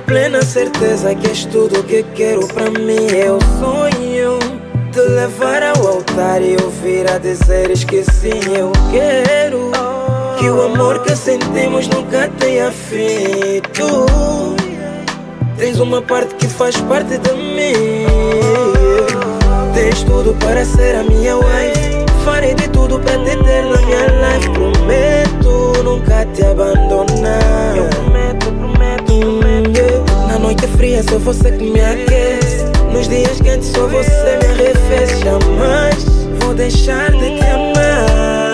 plena certeza que és tudo o que quero pra mim. Eu sonho te levar ao altar e ouvir a dizeres que sim, eu quero que o amor que sentimos nunca tenha fim. Tu tens uma parte que faz parte de mim. Tens tudo para ser a minha wife. Farei de tudo para te ter na minha life. Prometo nunca te abandonar. Eu prometo. Na noite fria só você que me aquece. Nos dias quentes só você me arrefece. Jamais vou deixar de te amar.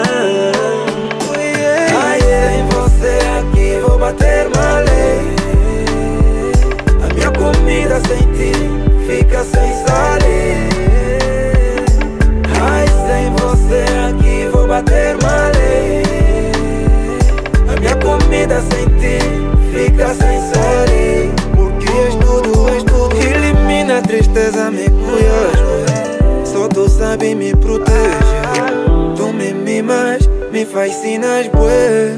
Ai, sem você aqui vou bater malê. A minha comida sem ti fica sem sal. Ai, sem você aqui vou bater malê. A minha comida sem ti fica sem sal. Porque és tudo. Elimina a tristeza, me cuidas. Só tu sabe me proteger. Tu me mimas, me faz sinais bué.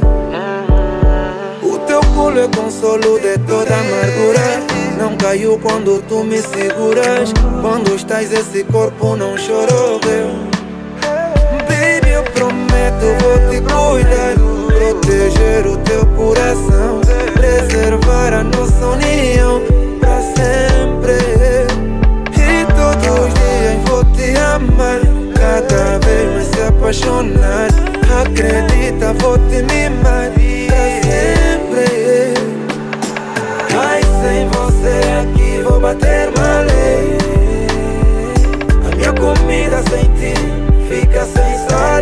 O teu pulo é consolo de toda amargura. Não caiu quando tu me seguras. Quando estás esse corpo não chorou, girl. Baby, eu prometo vou te cuidar. Proteger o teu coração. Preservar a nossa união pra sempre. E todos os dias vou te amar. Cada vez mais se apaixonar. Acredita, vou te mimar pra sempre. Ai, sem você aqui vou bater malê. A minha comida sem ti fica sem sal.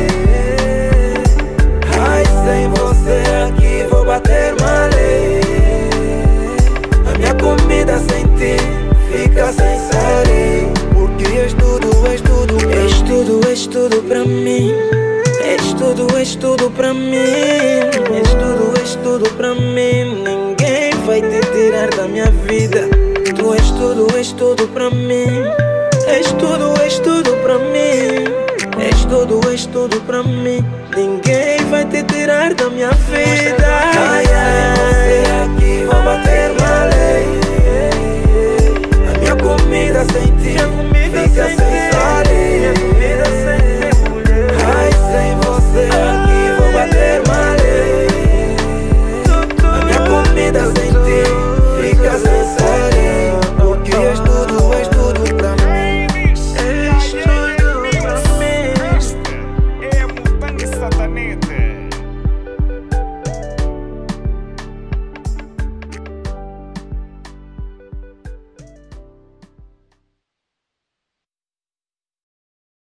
Ai, sem você aqui vou bater malê. A minha comida sem ti fica sem sal. Porque és tudo. És tudo pra mim. És tudo pra mim. És tudo pra mim. Ninguém vai te tirar da minha vida. Tu és tudo pra mim. És tudo pra mim. És tudo pra mim. Ninguém vai te tirar da minha vida.